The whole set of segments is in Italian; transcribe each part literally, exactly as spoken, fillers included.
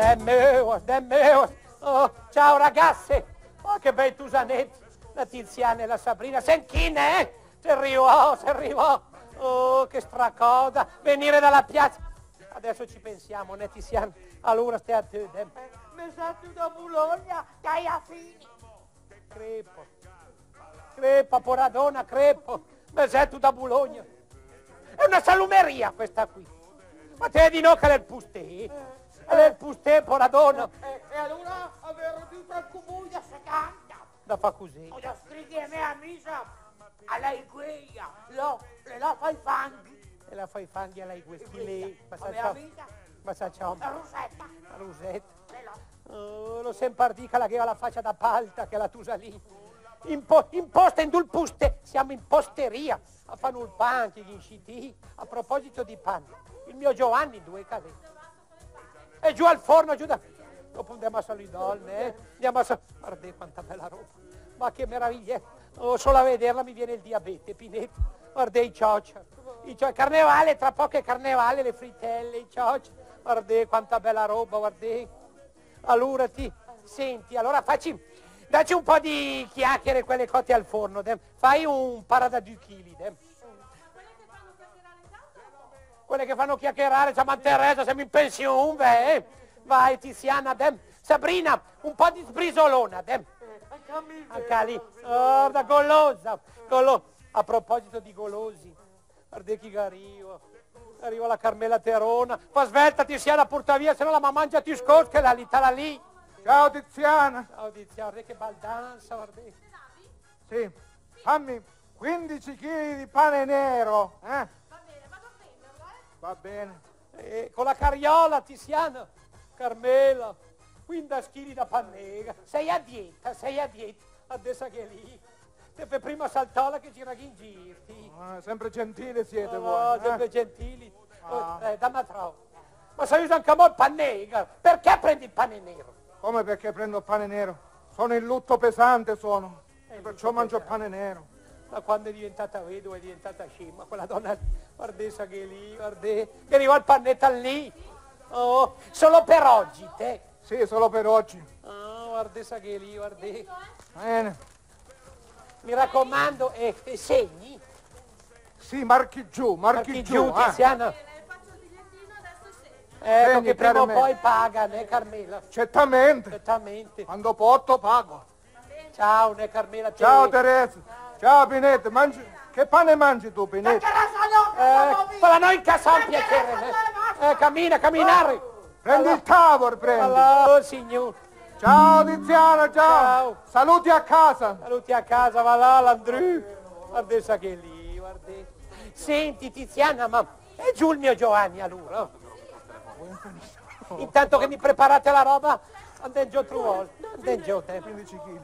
è mio, è mio. Oh, ciao ragazze, oh che bei tusanetti, la Tiziana e la Sabrina, Senchine, eh? Si arrivò, si arrivò, oh che stracoda, venire dalla piazza. Adesso ci pensiamo, né Tiziana, allora stai a te. Eh. Mi sa tu da Bologna, che hai a fine. Crepo, crepa, poradona, crepo, mi sa tu da Bologna. È una salumeria questa qui. Ma te di no che è il pustè? È il pustè, poradona. E, e allora avere più tra comune se canta. Da fa così. O da scrivere a me a misa, alla iguia, lo, le la fai fanghi. E la fai fanghi alla iguia, lei. Ma sa Come ciao. amica, Ma sa ciao. la rosetta. La Rosetta. Le la. Oh, lo sempre dica la che ha la faccia da palta, che la tusa lì. Impo, imposta in dul puste, siamo in posteria. A fanno il pan, che gli inciti. A proposito di pan, il mio Giovanni due cavette. E giù al forno, giù da... Dopo andiamo a Solidolne, eh? Andiamo a... Guarda quanta bella roba. Ma che meraviglia. Oh, solo a vederla mi viene il diabete, Pinetti. Guarda i ciocia. I ciocia. Carnevale, tra poco è carnevale, le frittelle, i ciocia. Guarda quanta bella roba, guarda. Allora ti... Senti, allora facci... Dacci un po' di chiacchiere, quelle cotte al forno. De. Fai un parada di chili, de. Quelle che fanno chiacchierare, c'è Teresa, siamo in pensione, beh. Vai Tiziana, de. Sabrina, un po' di sbrisolona, de. Anche lì, oh, da golosa, golo. A proposito di golosi, guarda chi arriva, arriva la Carmela Terona, fa svelta Tiziana, porta via, se no la mamma mangia ti scosca, la lì, la lì. Ciao Tiziana. Ciao Tiziana, guarda che baldanza, guarda. Sì, fammi quindici chili di pane nero, eh? Va bene. Eh, con la carriola, Tiziana, Carmela, quindici chili da pannega. Sei a dieta, sei a dieta. Adesso che è lì. Te per prima saltola che gira in girti. Ah, sempre gentili siete Oh, voi. sempre eh? gentili. Ah. Oh, eh, dammi troppo. Ma sai usa anche mo il pannega? Perché prendi il pane nero? Come perché prendo il pane nero? Sono in lutto pesante, sono. Eh, Perciò lutto mangio il pesante. pane nero. Ma quando è diventata vedova è diventata scema, quella donna, guardessa che è lì, guarda, che arriva il pannetta lì. Oh, solo per oggi, te. Sì, solo per oggi. Oh, guardessa che è lì, guarda. Bene. Mi raccomando, e eh, segni? Sì, marchi giù, marchi, Marchi giù. giù, eh. Tiziana. Faccio il bigliettino, adesso segno. Ecco Segni, che prima o chiaramente. poi paga, né Carmela? Certamente. Certamente. Quando porto pago. Ciao, né Carmela. te- Ciao Teresa. Ciao Pinette, mangi... Che pane mangi tu, Pinette? Eh, ma noi in casa un piacere, né? Eh, cammina, camminare. Prendi il tavolo, prendi. Allora, oh, signor. Ciao Tiziana, ciao. Ciao. Saluti a casa. Saluti a casa, va là, l'Andrew. Guarda che è lì, guarda. Senti Tiziana, ma è giù il mio Giovanni allora? Intanto che mi preparate la roba, andiamo giù tre volte. Andiamo giù, te. quindici chili.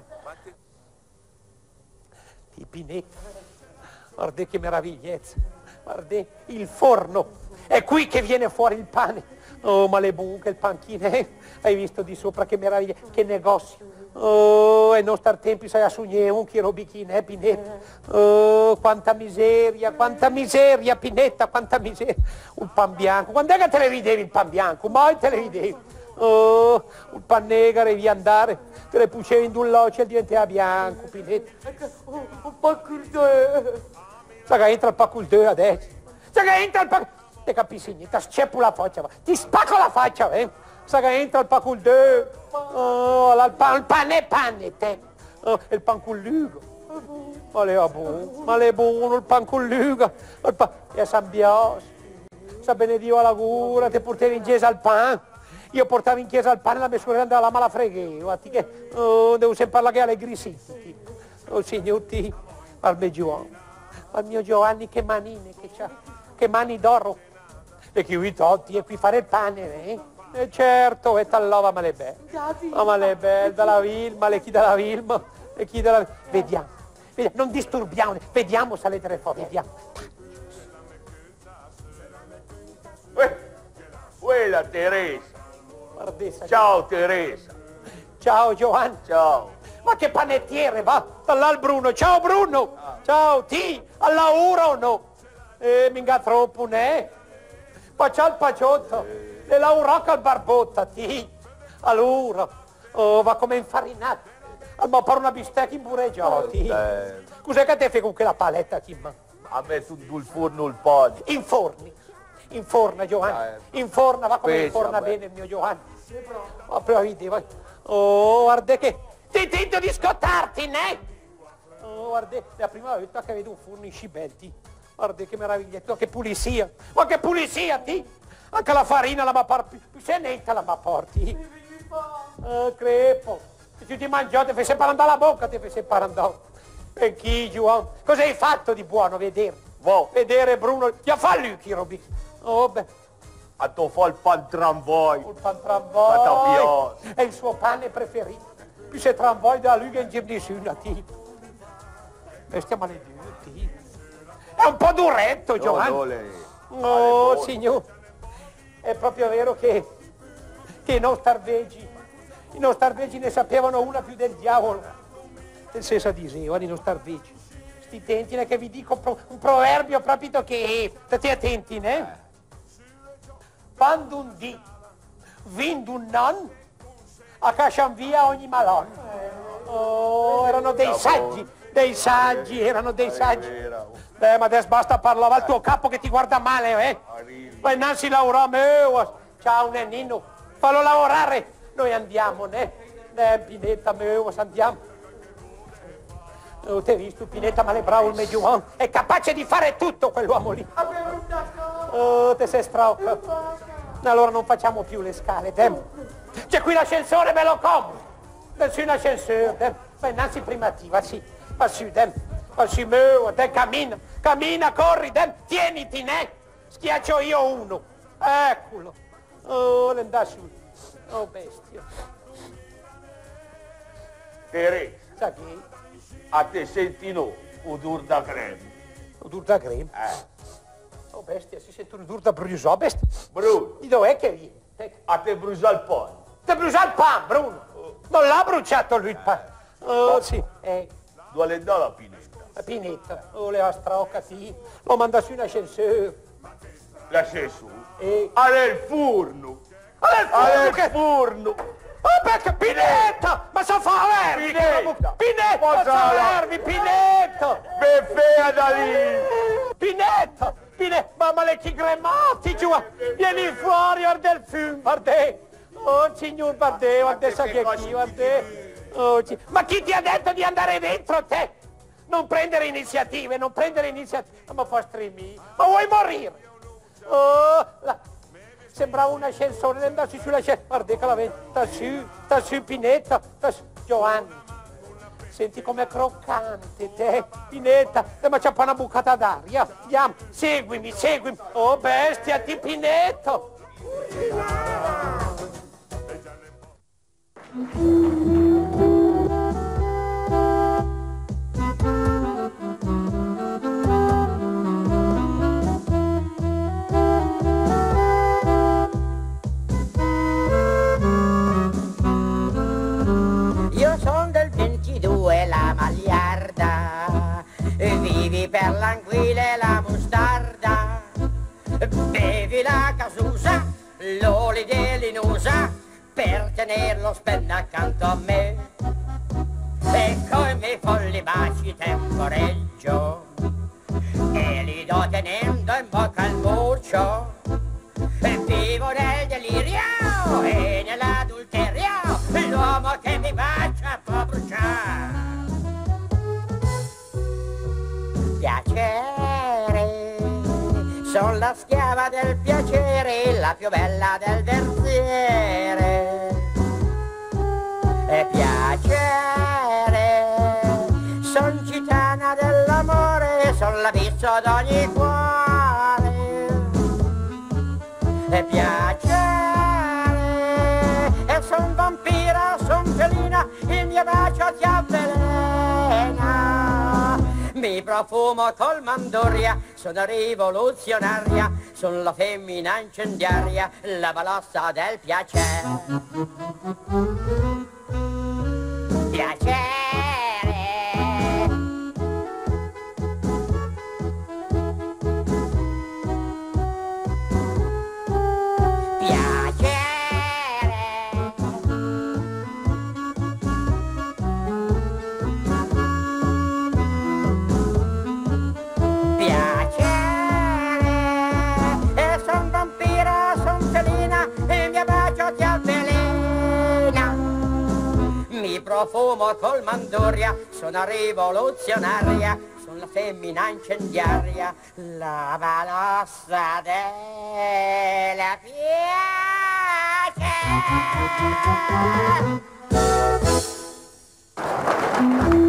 I pinetti. Guarda che meravigliezza. Guarda, il forno. È qui che viene fuori il pane. Oh, ma le bunche, il panchino, eh? Hai visto di sopra che meraviglia, che negozio. Oh, ai nostri tempi sai a sugnare un chilo bicchino, eh, Pinetta? Oh, quanta miseria, quanta miseria, Pinetta, quanta miseria. Un pan bianco, quando è che te le ridevi il pan bianco? Mai te le ridevi. Oh, un pan nero devi andare, te le pucevi in un loce e diventava bianco, Pinetta. Un po' crudo. Sai che entra il paculteo adesso? Sai che entra il paculteo? Te capisci niente, sceppo la faccia, va. Ti spacco la faccia, eh? Sai che entra il paculteo? Oh, la, il, pan, il pane è pane, te. Oh, il pan con l'ugo. Ma le è buono, ma le è buono il pan con l'ugo. Il pan... E San Bios. Sa bene Dio alla cura, ti portavi in chiesa al pan. Io portavo in chiesa al pane e la mia sorella andava alla malafreghe. Che... Oh, devo sempre parlare alle grisiti. Oh, signor ti, al mio Giovanni. Al mio Giovanni che manine che c'ha. Che mani d'oro. E chi vi totti e qui fare il pane, eh? E certo, e tallova ma le belle. Ma le belle, dalla Vilma, le chi dalla Vilma, e chi dalla... Vediamo, vediamo, non disturbiamo, vediamo se le telefoni, vediamo. Uè, quella Teresa. Guardessa. Ciao Teresa. Ciao Giovanni. Ciao. Ma che panettiere, va? Là il Bruno, ciao Bruno. Ciao, ti, alla ora o no? Eh, minga troppo, ne? Poi c'ha il paciotto, e la urocca al barbotta, ti. Allora, oh, va come infarinato. Ma per una bistecca imbureggiati. Eh, Cos'è che te fai con quella paletta, Kim? ha messo sul forno il pane. Inforni. Inforna, Giovanni. Eh. Inforna, va come Pensa, inforna beh. bene il mio Giovanni. Ma però vedi, vai. Oh, guarda che... Ti tento di scottarti, ne? Oh, guarda, è la prima volta che vedo un forno in scibelti. Guarda che meraviglietto, che pulizia. Ma che pulizia, ti? Anche la farina la ma porti. Se netta la ma porti. Oh, crepo. Se tu ti mangiate, fai sempre andare alla bocca, ti fai sempre andare. E chi, Giovanni? Cosa hai fatto di buono, vedere? Wow. Vedere Bruno. Ti ha fatto lui, Roby. Oh, beh. A tu fa il pan tramvoi. Il pan Ma tramvoi t'abbiamo. è il suo pane preferito. Più se tramvoi da lui che in giro nessuno, ti. Bestia maledetti. È un po' duretto, Giovanni. No, no, lei. Oh, Vale, signor. È proprio vero che, che i nostalvegi, i nostalvegi ne sapevano una più del diavolo. Nel senso dicevano i nostalvegi. Sti tenti che vi dico pro, un proverbio proprio che... State attenti, ne? Quando un dì vind un non, a cascian via ogni malon. Oh, erano dei saggi, dei saggi, erano dei saggi. Beh, ma adesso basta parlare al tuo capo che ti guarda male, eh? Ma innanzi lavora, meo. Ciao, Nennino, fallo lavorare. Noi andiamo, ne? Ne, Pinetta, meo, andiamo. Oh, ti hai visto, Pinetta, ma è bravo il Meggiuan. È capace di fare tutto quell'uomo lì. Oh, te sei strauca. Allora non facciamo più le scale, te. C'è qui l'ascensore, me lo compro. Adesso in ascensore, te. Ma innanzi primativa, sì. Ma sì, te. Ma sì, meo, te, cammina. Cammina, corri, te. Tieniti, ne. Schiaccio io uno. Eccolo. Oh, l'andà su. Oh, bestia. Teresa, Sa che? a te senti no, odor da creme. Odor da creme. Eh. Oh, bestia, si sente un odor da bruciò, bestia. Bruno, Di dov'è che viene? Ecco. a te brucia il pane. Ti ha bruciato il pan, Bruno. Non l'ha bruciato lui il pan. Oh, sì. Eh, Dove andare la pineta? la Pinetta. Oh, le ha straoccati. Lo manda su in ascensore. L'ascensore. E... Alla il forno. Allora, Alla il il che... forno. Oh, perché Pinetta! Ma sa fa vermi! Pinetta! Pinetta! Posa Sa la- vermi, Pinetta! Beffea da lì. Pinetta! Pinetta! Ma, ma le chigremati, giù! Vieni fuori, guarda il film, guarda! Oh, signor, guarda, guarda, sa che chi, guarda! Oh, ci- ma chi ti ha detto di andare dentro, te? Non prendere iniziative, non prendere iniziative! Ma fa strimi! Ma vuoi morire? Oh, la... Sembrava un ascensore, andassi sull'ascensore. Guarda che la vedi, sta su, sta su Pinetta, sta su. Giovanni, senti com'è croccante, te, Pinetta, te ma c'è una bucata d'aria. Andiamo, seguimi, seguimi. Oh bestia, ti Pinetto. Io son del ventidue, la magliarda, vivi per l'anguilla e la mostarda, bevi la casusa, l'olio dell'inusa, per tenerlo spenna accanto a me. E coi miei folli baci temporeggio, e li do tenendo in bocca al muccio, e vivo nel delirio e nell'adulterio, l'uomo che mi bacia può bruciare. Piacere, son la schiava del piacere, la più bella del verziere. E piacere, son gitana dell'amore, son l'abisso d'ogni cuore. E piacere, e son vampira, son felina, il mio bacio ti avvelena. Mi profumo col mandoria, sono rivoluzionaria, sono la femmina incendiaria, la balossa del piacere. Piacere. Piacere. di profumo col manduria, sono rivoluzionaria, sono la femmina incendiaria, la balossa della piace.